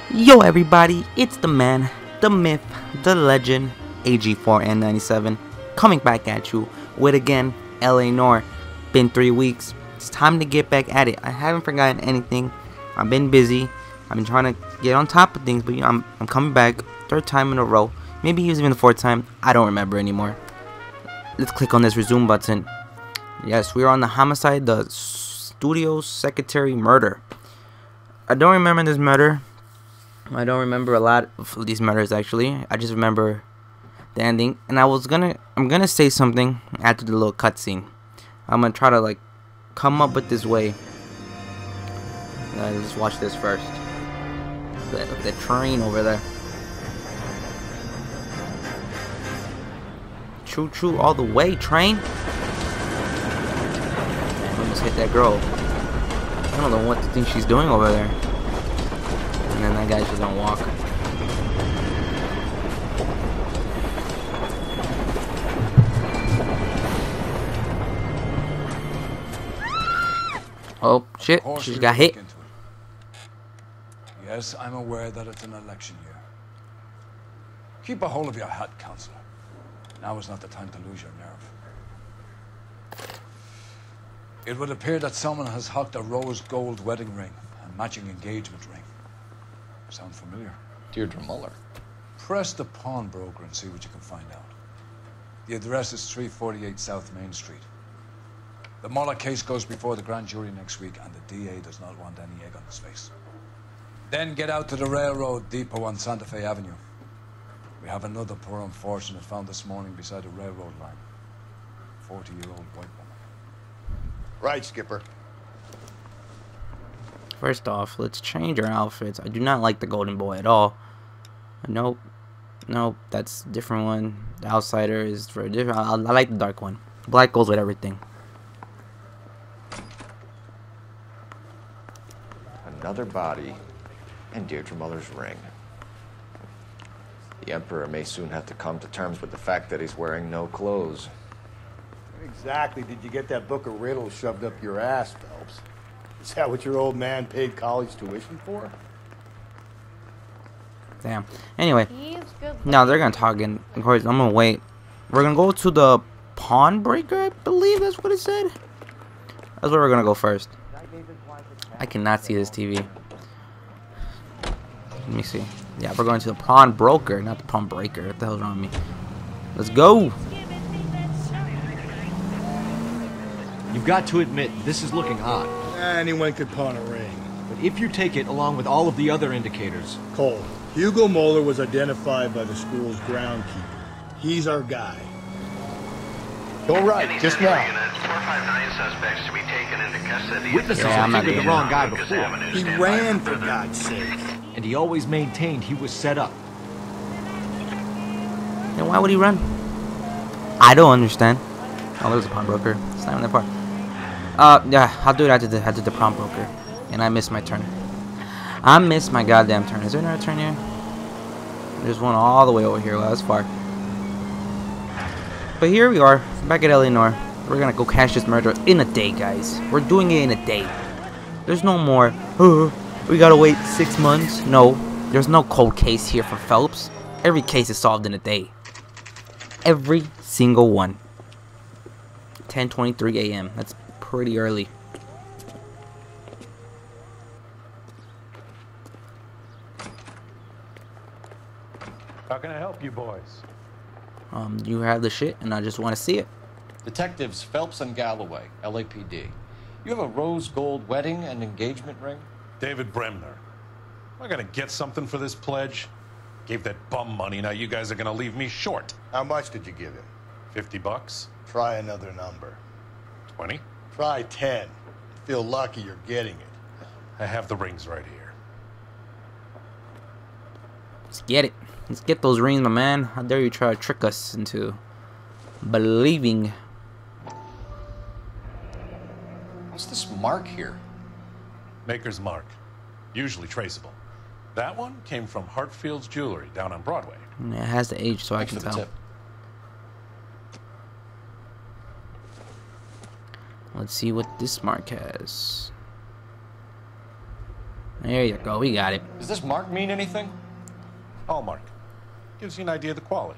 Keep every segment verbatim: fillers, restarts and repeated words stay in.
Yo everybody, it's the man, the myth, the legend, A G four N ninety-seven, coming back at you with again L A Noire. Been three weeks, it's time to get back at it. I haven't forgotten anything, I've been busy, I've been trying to get on top of things, but you know, I'm, I'm coming back, third time in a row, maybe even the fourth time, I don't remember anymore. Let's click on this resume button. Yes, we are on the homicide, the studio secretary murder. I don't remember this murder. I don't remember a lot of these murders actually. I just remember the ending, and I was gonna, I'm gonna say something after the little cutscene. I'm gonna try to like come up with this way. Uh, let's watch this first. Look at the train over there. Choo choo all the way, train. I almost hit that girl. I don't know what to think she's doing over there. And then that guy's just gonna walk. Oh shit, she just got hit. Yes, I'm aware that it's an election year. Keep a hold of your hat, Counselor. Now is not the time to lose your nerve. It would appear that someone has hocked a rose gold wedding ring and matching engagement ring. Sound familiar? Deirdre Muller. Press the pawnbroker and see what you can find out. The address is three forty-eight South Main Street. The Muller case goes before the grand jury next week, and the D A does not want any egg on his face. Then get out to the railroad depot on Santa Fe Avenue. We have another poor unfortunate found this morning beside a railroad line. forty-year-old white woman. Right, Skipper. First off, let's change our outfits. I do not like the golden boy at all. Nope. Nope, that's a different one. The outsider is for a different. I, I like the dark one. Black goes with everything. Another body and Deirdre Muller's ring. The Emperor may soon have to come to terms with the fact that he's wearing no clothes. Exactly did you get that book of riddles shoved up your ass, Phelps? Is that what your old man paid college tuition for? Damn. Anyway, now they're gonna talk again. Of course, I'm gonna wait. We're gonna go to the pawnbreaker, I believe that's what it said. That's where we're gonna go first. I cannot see this T V. Let me see. Yeah, we're going to the pawnbroker, not the pawnbreaker. What the hell's wrong with me? Let's go. You've got to admit, this is looking odd. Anyone could pawn a ring. But if you take it along with all of the other indicators... Cole, Hugo Moeller was identified by the school's groundkeeper. He's our guy. Go right, just now. Witnesses Yeah, I'm have not figured the doing wrong that. guy before. He ran, for God's sake. And he always maintained he was set up. Then why would he run? I don't understand. Oh, there's a pawnbroker. It's not even that far. Uh, yeah, I'll do it after the after the pawnbroker. And I missed my turn. I missed my goddamn turn. Is there another turn here? There's one all the way over here. Well, that's far. But here we are, back at L A Noire. We're gonna go catch this murderer in a day, guys. We're doing it in a day. There's no more, oh, we gotta wait six months. No, there's no cold case here for Phelps. Every case is solved in a day. Every single one. ten twenty-three A M That's pretty early. How can I help you boys? Um, you have the shit, and I just want to see it. Detectives Phelps and Galloway, L A P D. You have a rose gold wedding and engagement ring? David Bremner. Am I gonna get something for this pledge? Gave that bum money, now you guys are gonna leave me short. How much did you give him? Fifty bucks? Try another number. Twenty? Try ten. Feel lucky you're getting it. I have the rings right here. Let's get it. Let's get those rings, my man. How dare you try to trick us into believing. What's this mark here? Maker's mark. Usually traceable. That one came from Hartfield's Jewelry down on Broadway. It has the age, so I Thanks can for the tell. tip. Let's see what this mark has. There you go. We got it. Does this mark mean anything? Hallmark. Gives you an idea of the quality.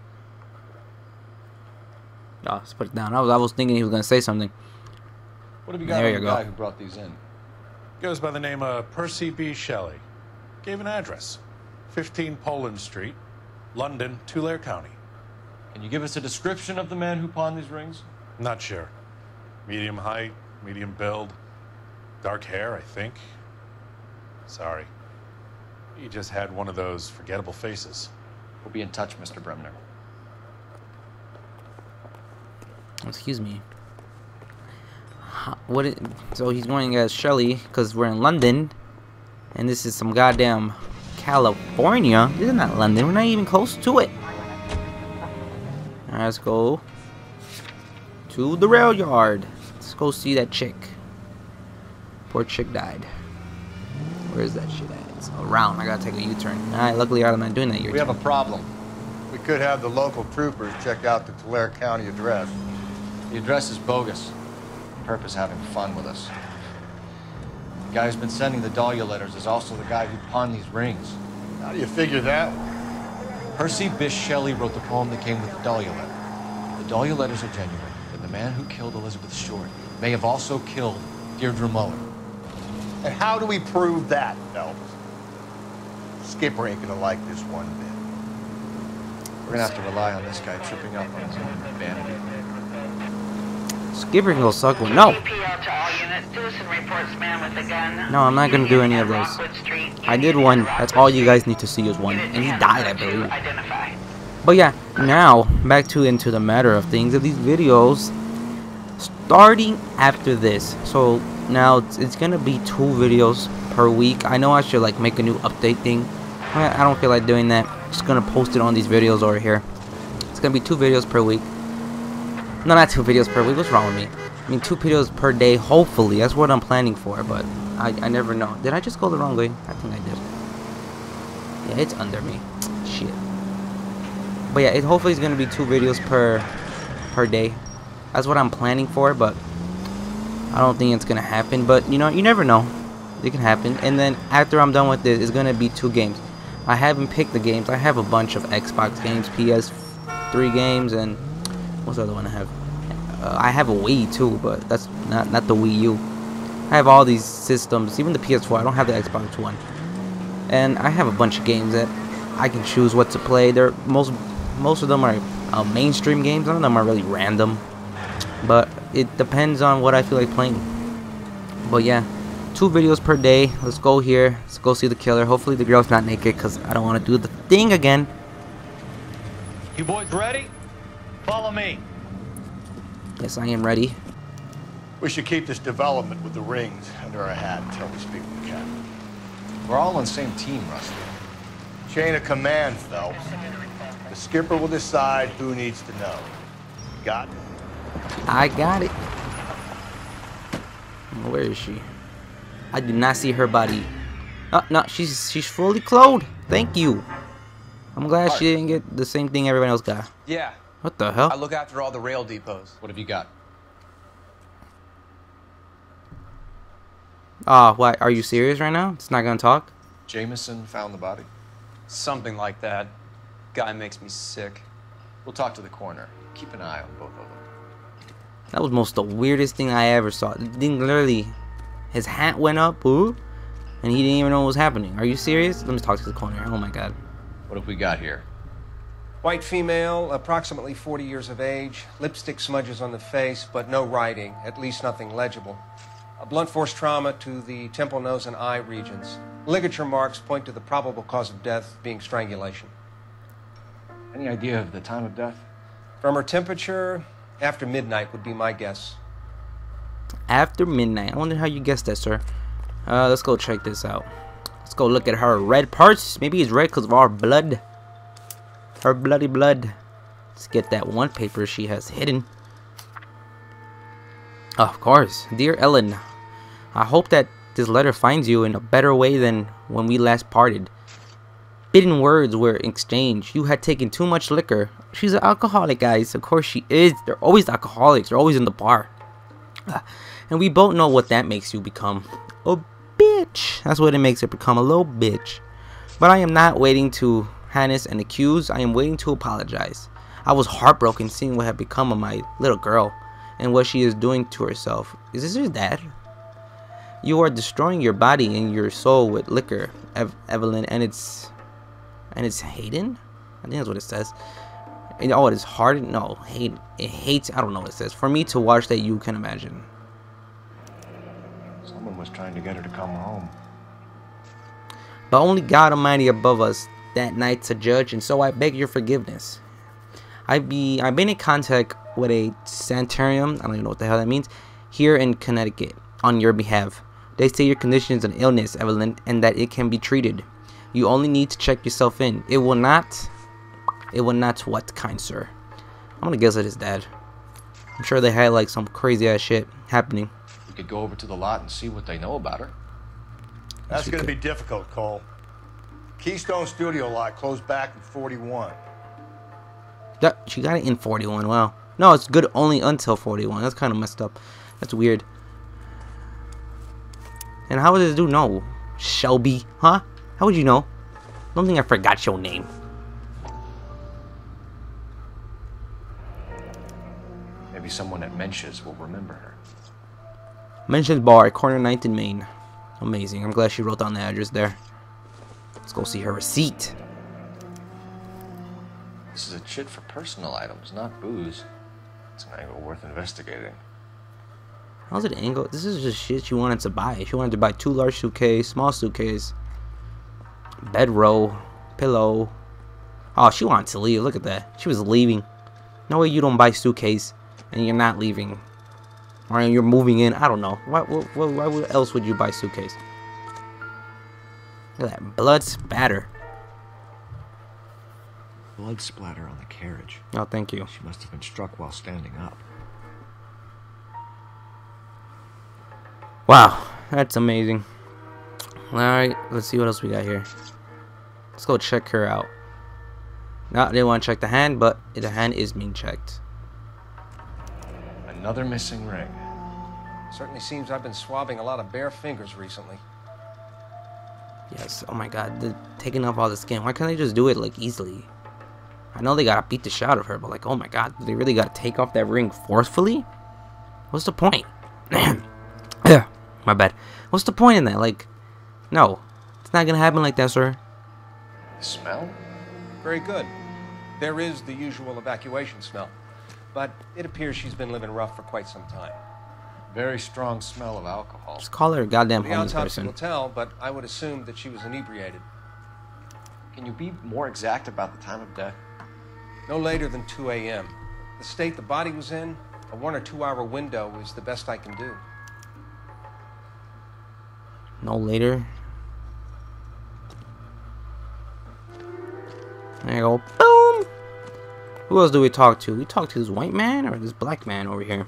Oh, let's put it down. I was, I was thinking he was gonna say something. What have you got There on you the go. guy who brought these in? Goes by the name of Percy B. Shelley. Gave an address. fifteen Poland Street, London, Tulare County. Can you give us a description of the man who pawned these rings? Not sure. Medium height, medium build, dark hair, I think. Sorry. He just had one of those forgettable faces. We'll be in touch, Mister Bremner. Excuse me. How, what? It, so he's going as Shelley because we're in London, and this is some goddamn California. This is not London. We're not even close to it. Alright, let's go to the rail yard. Let's go see that chick. Poor chick died. Where is that shit at? It's around. I gotta take a U-turn. Alright, luckily I'm not doing that U-turn. We have a problem. We could have the local troopers check out the Tulare County address. The address is bogus. Purpose having fun with us. The guy who's been sending the Dahlia letters is also the guy who pawned these rings. How do you figure that? Percy Bysshe Shelley wrote the poem that came with the Dahlia letter. If the Dahlia letters are genuine, then the man who killed Elizabeth Short may have also killed Deirdre Muller. And how do we prove that, Phelps? Skipper ain't gonna like this one bit. We're gonna have to rely on this guy tripping up on his own vanity. Skipper can go suck one. No! C P O to all units. Dewson reports man with a gun. No, I'm not gonna do any of those. I did one. That's all you guys need to see is one. And he died, I believe. Identify. But yeah, now back to into the matter of things of these videos. Starting after this, so now it's, it's gonna be two videos per week. I know I should like make a new update thing. I I don't feel like doing that. Just gonna post it on these videos over here. It's gonna be two videos per week. No, not two videos per week. What's wrong with me? I mean, two videos per day. Hopefully, that's what I'm planning for. But I I never know. Did I just go the wrong way? I think I did. Yeah, it's under me. Shit. But yeah, it hopefully it's gonna be two videos per per day. That's what I'm planning for, but I don't think it's gonna happen. But you know, you never know. It can happen. And then after I'm done with this, it's gonna be two games. I haven't picked the games. I have a bunch of Xbox games, P S three games, and what's the other one I have? Uh, I have a Wii too, but that's not not the Wii U. I have all these systems, even the P S four. I don't have the Xbox One, and I have a bunch of games that I can choose what to play. They're most most of them are uh, mainstream games. None of them are really random. But it depends on what I feel like playing. But yeah, two videos per day. Let's go here. Let's go see the killer. Hopefully the girl's not naked because I don't want to do the thing again. You boys ready? Follow me. Yes, I am ready. We should keep this development with the rings under our hat until we speak with the captain. We're all on the same team, Rusty. Chain of command, Phelps. The skipper will decide who needs to know. Got it? I got it. Where is she? I did not see her body. Oh, no, she's she's fully clothed. Thank you. I'm glad she didn't get the same thing everyone else got. Yeah. What the hell? I look after all the rail depots. What have you got? Ah, what? Are you serious right now? It's not gonna talk? Jameson found the body? Something like that. Guy makes me sick. We'll talk to the coroner. Keep an eye on both of them. That was most the weirdest thing I ever saw. The thing literally, his hat went up, ooh, and he didn't even know what was happening. Are you serious? Let me talk to the coroner. Oh my god. What have we got here? White female, approximately forty years of age, lipstick smudges on the face, but no writing, at least nothing legible. A blunt force trauma to the temple, nose, and eye regions. Ligature marks point to the probable cause of death being strangulation. Any idea of the time of death? From her temperature, after midnight would be my guess. After midnight. I wonder how you guessed that, sir. Uh, let's go check this out. Let's go look at her red parts. Maybe it's red because of our blood. Her bloody blood. Let's get that one paper she has hidden. Oh, of course. Dear Ellen, I hope that this letter finds you in a better way than when we last parted. Bidden words were exchanged. You had taken too much liquor. She's an alcoholic, guys. Of course she is. They're always alcoholics. They're always in the bar. Uh, and we both know what that makes you become. A bitch. bitch. That's what it makes it become, a little bitch. But I am not waiting to harness and accuse. I am waiting to apologize. I was heartbroken seeing what had become of my little girl and what she is doing to herself. Is this your dad? You are destroying your body and your soul with liquor, Ev Evelyn, and it's and it's Hayden. I think that's what it says. And, oh, it is hard. No, hate. It hates. I don't know what it says. For me to watch that, you can imagine. Someone was trying to get her to come home. But only God Almighty above us that night to judge, and so I beg your forgiveness. I be I've been in contact with a sanitarium. I don't even know what the hell that means. Here in Connecticut, on your behalf. They say your condition is an illness, Evelyn, and that it can be treated. You only need to check yourself in. It will not. It will not what, kind sir? I'm gonna guess it is dad. I'm sure they had like some crazy ass shit happening. We could go over to the lot and see what they know about her. That's Yes, going to could. be difficult, Cole. Keystone Studio lot closed back in forty-one. Yeah, she got it in forty-one. Wow. No, it's good only until forty-one. That's kind of messed up. That's weird. And how would this dude know? Shelby, huh? How would you know? Don't think I forgot your name. Maybe someone at Mensch's will remember her. Mentioned bar, corner ninth in Maine. Amazing. I'm glad she wrote down the address there. Let's go see her receipt. This is a chit for personal items, not booze. It's an angle worth investigating. How's it angle? This is just shit she wanted to buy. She wanted to buy two large suitcase, small suitcase, bedroll, pillow. Oh, she wanted to leave. Look at that. She was leaving. No way you don't buy suitcase and you're not leaving. Or you're moving in. I don't know. Why, why, why, why else would you buy suitcase? Look at that blood spatter. Blood splatter on the carriage. Oh, thank you. She must have been struck while standing up. Wow, that's amazing. Alright, let's see what else we got here. Let's go check her out. No, I didn't want to check the hand, but the hand is being checked. Another missing ring. Certainly seems I've been swabbing a lot of bare fingers recently. Yes, oh my god, they're taking off all the skin. Why can't they just do it, like, easily? I know they gotta beat the shit out of her, but, like, oh my god, they really gotta take off that ring forcefully? What's the point? Yeah, my bad. What's the point in that? Like, no. It's not gonna happen like that, sir. The smell? Very good. There is the usual evacuation smell, but it appears she's been living rough for quite some time. Very strong smell of alcohol. Just call her a goddamn The homeless autopsy person. will tell, but I would assume that she was inebriated. Can you be more exact about the time of death? No later than two A M The state the body was in, a one or two hour window is the best I can do. No later. There you go. Boom! Who else do we talk to? We talk to this white man or this black man over here?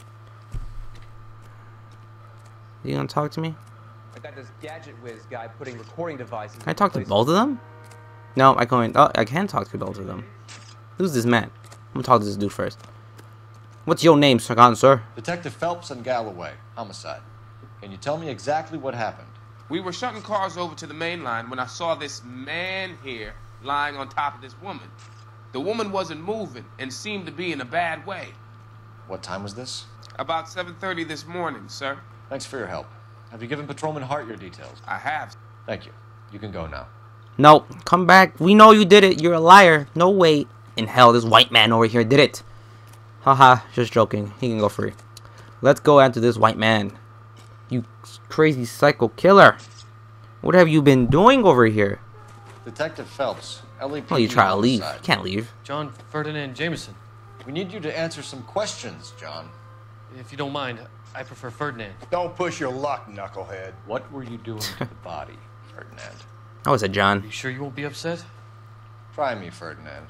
You gonna talk to me? I got this gadget whiz guy putting recording devices. Can I talk to both of them? No, I can. Oh, I can talk to both of them. Who's this man? I'm gonna talk to this dude first. What's your name, sir? sir? Detective Phelps and Galloway, homicide. Can you tell me exactly what happened? We were shutting cars over to the main line when I saw this man here lying on top of this woman. The woman wasn't moving and seemed to be in a bad way. What time was this? About seven thirty this morning, sir. Thanks for your help. Have you given Patrolman Hart your details? I have. Thank you. You can go now. No, come back. We know you did it. You're a liar. No way in hell this white man over here did it. Haha, just joking. He can go free. Let's go after this white man. You crazy psycho killer. What have you been doing over here? Detective Phelps, L A P D. Oh, you try to leave. homicide. You can't leave. John Ferdinand Jameson. We need you to answer some questions, John. If you don't mind, I prefer Ferdinand. Don't push your luck, knucklehead. What were you doing to the body, Ferdinand? I was a John. You sure you won't be upset? Try me, Ferdinand.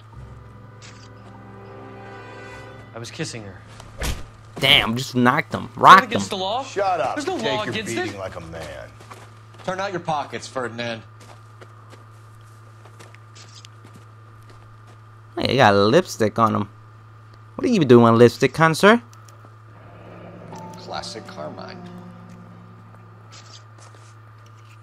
I was kissing her. Damn, just knocked him. Rocked him. Against the law? Shut up. There's no Take law your against beating it. like a man. Turn out your pockets, Ferdinand. Hey, you got lipstick on him. What are you doing with lipstick, con sir? Classic Carmine.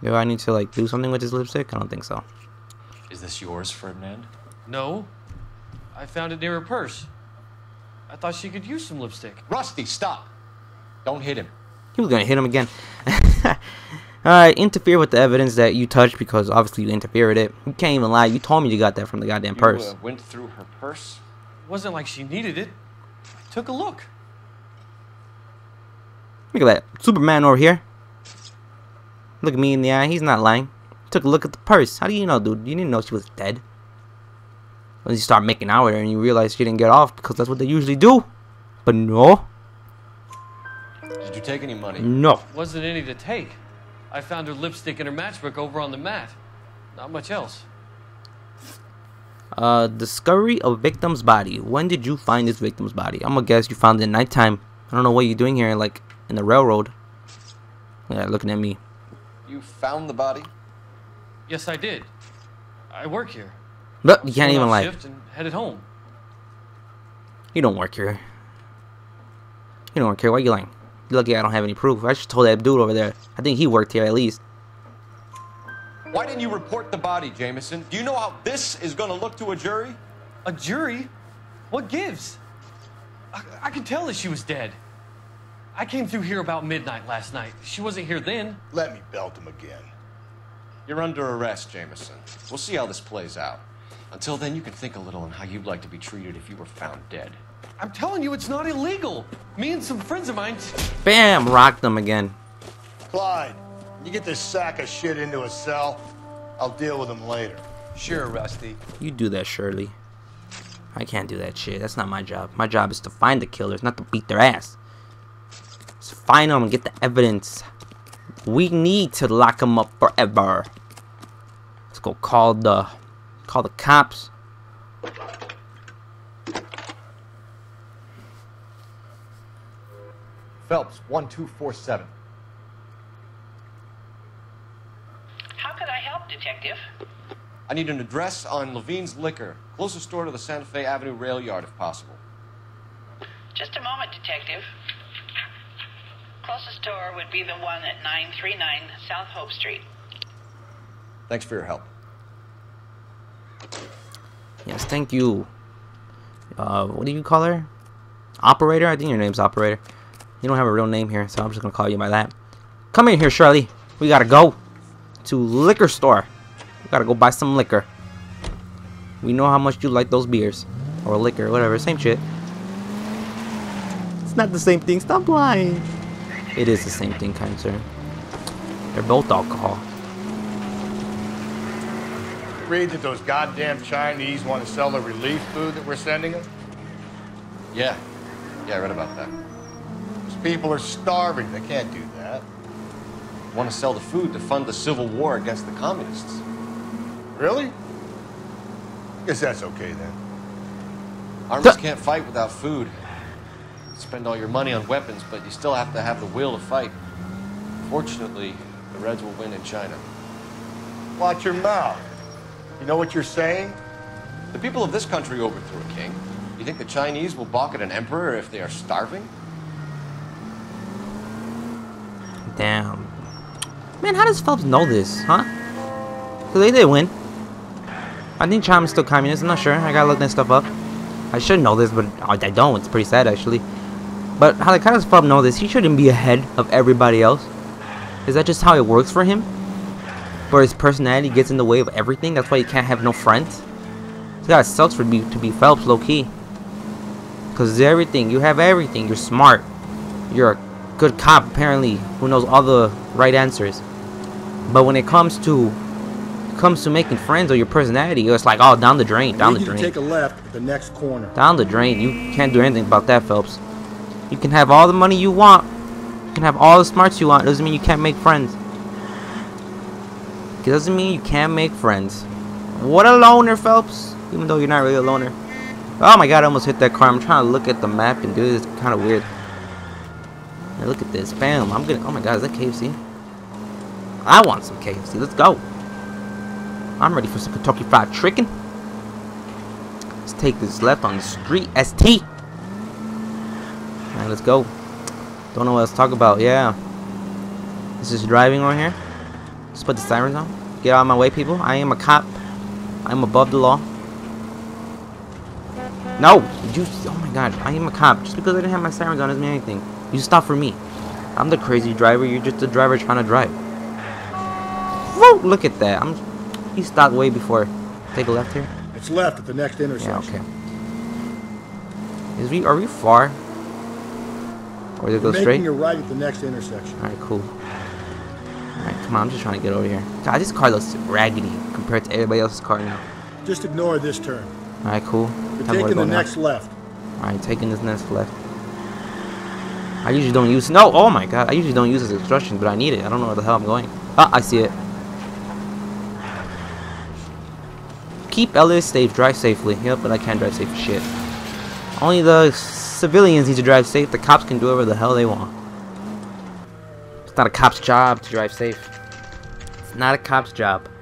Do I need to like do something with this lipstick? I don't think so. Is this yours, Ferdinand? No. I found it near her purse. I thought she could use some lipstick. Rusty, stop. Don't hit him. He was gonna hit him again. Alright, interfere with the evidence that you touched because obviously you interfere with it. You can't even lie. You told me you got that from the goddamn You, purse. Uh, went through her purse? It wasn't like she needed it. I took a look. Look at that. Superman over here. Look at me in the eye. He's not lying. Took a look at the purse. How do you know, dude? You didn't know she was dead. When you start making out with her and you realize she didn't get off because that's what they usually do. But no. Did you take any money? No. Wasn't any to take. I found her lipstick and her matchbook over on the mat. Not much else. Uh, discovery of victim's body. When did you find this victim's body? I'm gonna guess you found it at nighttime. I don't know what you're doing here, like in the railroad. Yeah, looking at me. You found the body? Yes, I did. I work here. Look, you can't even lie. Shift and headed home. You don't work here. You don't work here. Why are you lying? You're lucky I don't have any proof. I just told that dude over there. I think he worked here at least. Why didn't you report the body, Jameson? Do you know how this is going to look to a jury? A jury? What gives? I, I could tell that she was dead. I came through here about midnight last night. She wasn't here then. Let me belt him again. You're under arrest, Jameson. We'll see how this plays out. Until then, you can think a little on how you'd like to be treated if you were found dead. I'm telling you, it's not illegal. Me and some friends of mine... Bam! Rocked them again. Clyde, you get this sack of shit into a cell. I'll deal with him later. Sure, Rusty. You do that, Shirley. I can't do that shit. That's not my job. My job is to find the killers, not to beat their ass. Just find them and get the evidence. We need to lock them up forever. Let's go call the... Call the cops. Phelps, one two four seven. How could I help, Detective? I need an address on Levine's Liquor. Closest store to the Santa Fe Avenue rail yard, if possible. Just a moment, Detective. Closest store would be the one at nine three nine South Hope Street. Thanks for your help. Yes, thank you. Uh, what do you call her? Operator? I think your name's Operator. You don't have a real name here, so I'm just gonna call you by that. Come in here, Shirley. We gotta go to liquor store. We gotta go buy some liquor. We know how much you like those beers. Or liquor, whatever, same shit. It's not the same thing, stop lying. It is the same thing, kind sir. They're both alcohol. Read that those goddamn Chinese want to sell the relief food that we're sending them? Yeah. Yeah, I read about that. Those people are starving. They can't do that. Want to sell the food to fund the civil war against the communists. Really? Guess that's okay then. Armies can't fight without food. Spend all your money on weapons, but you still have to have the will to fight. Fortunately, the Reds will win in China. Watch your mouth. You know what you're saying? The people of this country overthrew a king. You think the Chinese will balk at an emperor if they are starving? Damn. Man, how does Phelps know this, huh? Because they did win. I think China's still communist. I'm not sure. I gotta look that stuff up. I should know this, but I don't. It's pretty sad, actually. But how, like, how does Phelps know this? He shouldn't be ahead of everybody else. Is that just how it works for him? Where his personality gets in the way of everything? That's why he can't have no friends? This guy sucks for me to be Phelps, low-key. Because everything. You have everything. You're smart. You're a good cop, apparently, who knows all the right answers. But when it comes to comes to making friends or your personality, it's like, oh, down the drain, down the drain. Take a left at the next corner. Down the drain. You can't do anything about that, Phelps. You can have all the money you want. You can have all the smarts you want. Doesn't mean you can't make friends. It doesn't mean you can't make friends. What a loner, Phelps. Even though you're not really a loner. Oh my god, I almost hit that car. I'm trying to look at the map and do this. Kind of weird. Now look at this. Bam. I'm gonna. Oh my god, is that K F C? I want some K F C. Let's go. I'm ready for some Kentucky Fried Chicken. Let's take this left on the street. S T. Alright, let's go. Don't know what else to talk about. Yeah. This is driving right here. Just put the sirens on. Get out of my way, people. I am a cop. I am above the law. No! You, oh my god. I am a cop. Just because I didn't have my sirens on doesn't mean anything. You stop for me. I'm the crazy driver. You're just the driver trying to drive. Whoa! Look at that. I'm. He stopped way before. Take a left here. It's left at the next intersection. Yeah, okay. Is we are we far? Or does it go You're straight? making a right at the next intersection. Alright, cool. Alright, come on, I'm just trying to get over here. God, this car looks raggedy compared to everybody else's car now. Just ignore this turn. Alright, cool. You're taking the next left. Alright, taking this next left. I usually don't use no. Oh my god, I usually don't use this instruction, but I need it. I don't know where the hell I'm going. Ah, I see it. Keep Ellis safe. Drive safely. Yep, but I can't drive safe for shit. Only the civilians need to drive safe. The cops can do whatever the hell they want. It's not a cop's job to drive safe. It's not a cop's job.